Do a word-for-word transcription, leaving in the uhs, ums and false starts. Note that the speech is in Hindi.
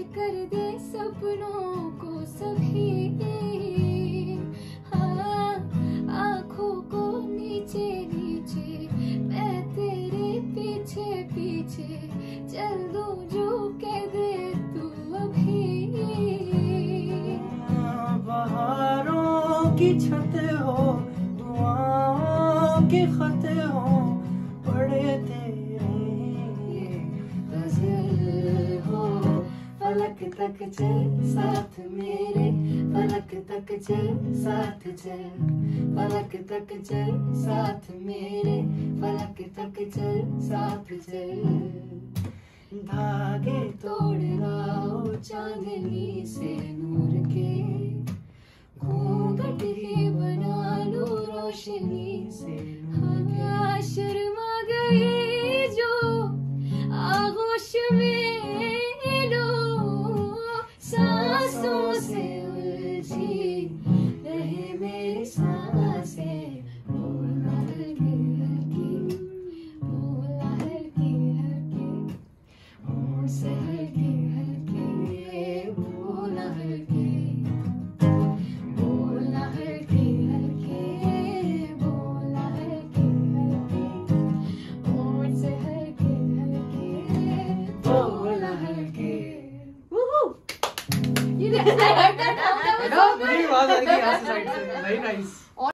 कर दे सपनों को सभी, हाँ आँखों को नीचे नीचे मैं तेरे पीछे पीछे चल दूं जो कह दे तू अभी। बहारों की छत हो, दुआओं की खत हो, पड़े तेरे गजल हो। फलक तक चल साथ मेरे, फलक तक चल साथ चल, फलक तक चल साथ मेरे, फलक तक चल साथ चल। धागे तोड़ लाओ चांदनी से नूर के, घूंघट ही बना लो रोशनी से नूर के। हाँ शर्मा गई जो आगोश में लो, सांसों से उलझी रहे मेरी सांसें। बोला हल्की हल्की, बोला हल्की हल्की, होंठ से हल्की हल्की, बोला हल्की, बोला हल्की हल्की, बोला हल्की हल्की, होंठ से हल्की हल्की, बोला हल्की। You did. I heard that. That was so good. मेरी आवाज आ रही है यहाँ से साइड से. Very nice.